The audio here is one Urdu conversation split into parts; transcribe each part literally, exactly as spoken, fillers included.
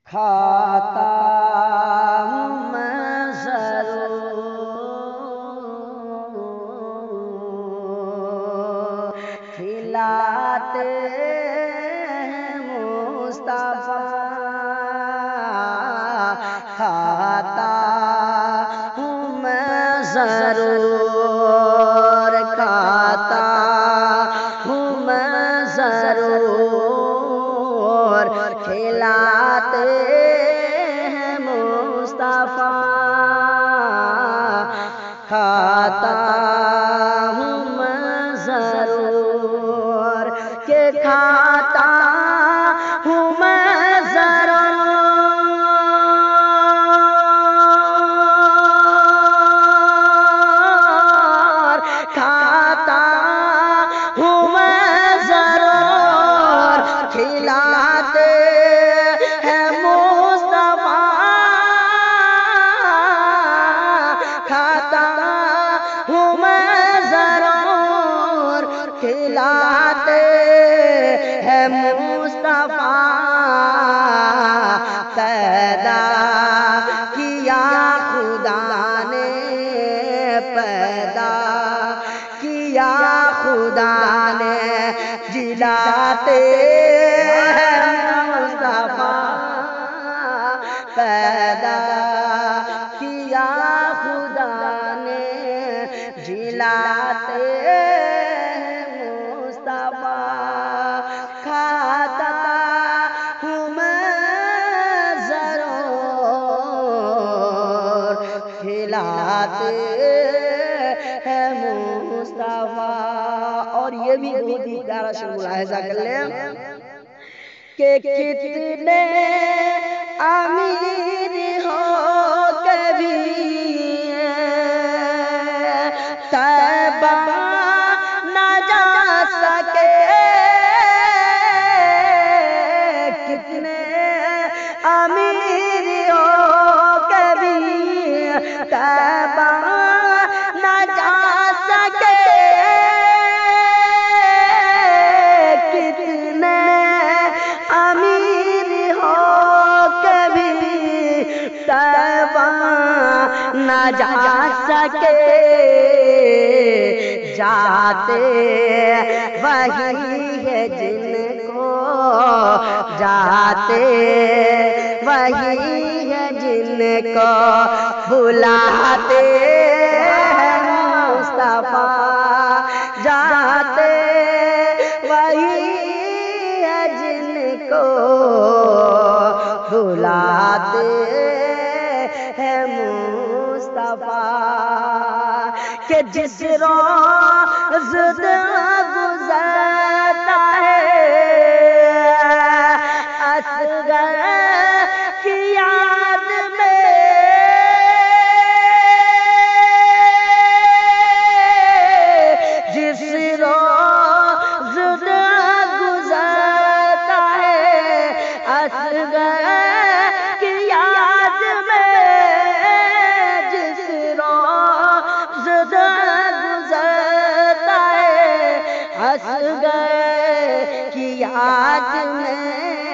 کھاتا ہوں میں ضرور کھلاتے ہیں مصطفیٰ، کھاتا ہوں میں ضرور، کھاتا ہوں میں ضرور، کھلاتے ہیں مصطفیٰ، کھاتا ہوں میں ضرور، کہ کھاتا ہوں میں ضرور، کھاتا ہوں میں ضرور، کھلاتے ہیں مصطفیٰ، کھاتا ہوں میں ضرور، کھلاتے ہیں مصطفیٰ، پیدا کیا خدا نے، پیدا کیا خدا نے، جلاتے ہیں مصطفیٰ، پیدا کیا خدا نے، جلاتے ہیں مصطفیٰ، کھاتا ہوں میں ضرور، کھلاتے ہیں مصطفیٰ۔ اور یہ بھی بہت ہی پیارا سے ملاحظہ کر لیں کہ کتنے امیر ہو کے بھی طیبہ نہ جا سکے، کتنے امیر ہو کے بھی طیبہ نہ جا سکے، کتنے امیر ہو کے بھی طیبہ نہ جا سکے، جاتے وہی ہے جن کو، جاتے وہی ہے جن کو بلاتے ہیں مصطفیٰ، جاتے وہی ہے جن کو بلاتے ہیں مصطفیٰ، کہ جس روز گزرتا ہے اصغر کی یاد میں، جس روز گزرتا ہے اصغر کی یاد میں، جس روز گزرتا ہے اصغر کی یاد میں،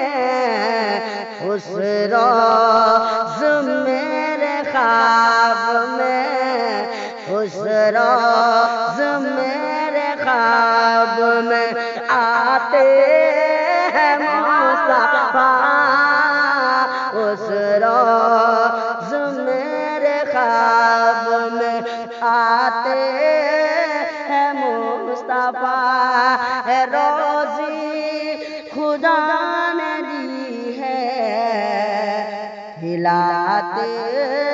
اس روز میرے خواب میں، اس روز میرے خواب میں آتے ہیں مصطفیٰ، اس روز میرے خواب میں آتے ہیں مصطفیٰ، روزی خدا نے دی ہے کھلاتے